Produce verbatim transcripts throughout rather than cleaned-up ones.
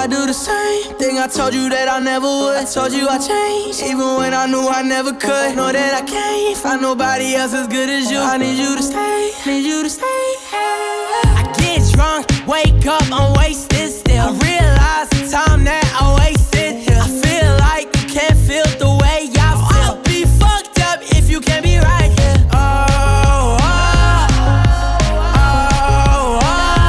do the same thing I told you that I never would. I told you I changed, even when I knew I never could. Know that I can't find nobody else as good as you. I need you to stay, need you to stay. I get drunk, wake up, I'm wasted still. I realize the time that I wasted here. I feel like you can't feel the way I feel. I'll be fucked up if you can't be right here. Oh, oh, oh, oh,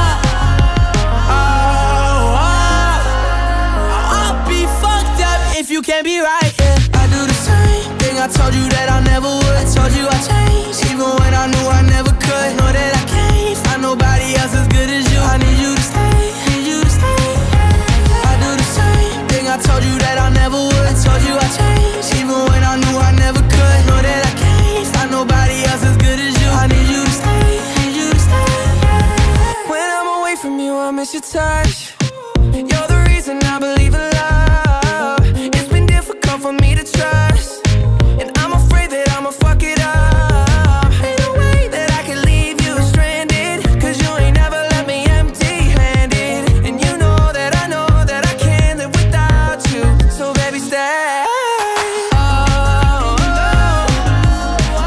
oh, oh. I'll be fucked up if you can't be right here. I do the same thing I told you that I never would. I told you I changed, even when I knew I never could. Know that I can't find nobody else as good as you. I need you to stay, need you to stay. I do the same thing I told you that I never would. I told you I changed, even when I knew I never could. Know that I can't find nobody else as good as you. I need you to stay, need you to stay. When I'm away from you, I miss your touch. You're the reason I believe in love. It's been difficult for me to trust, and I'm afraid that I'ma fuck it up. Ain't no way that I can leave you stranded, cause you ain't never left me empty-handed. And you know that I know that I can't live without you. So baby, stay. Oh, oh, oh,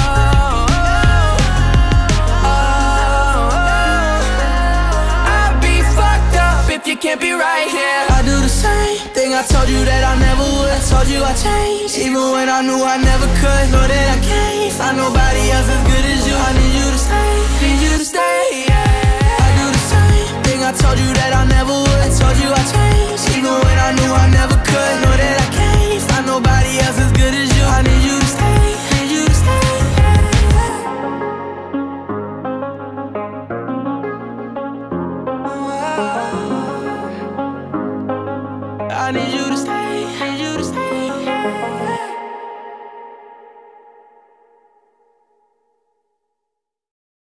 oh, oh. I'd be fucked up if you can't be right here. I do the same thing I told you that I never would. I told you I changed, even when I knew I never could. Know that I can't find nobody else as good as you. I need you to stay, need you to stay, yeah. I do the same thing I told you that I never would. I told you I changed, even when I knew I never could. Know that I can't find nobody else as good as you. I need you to stay, need you to stay, yeah. I need you to stay.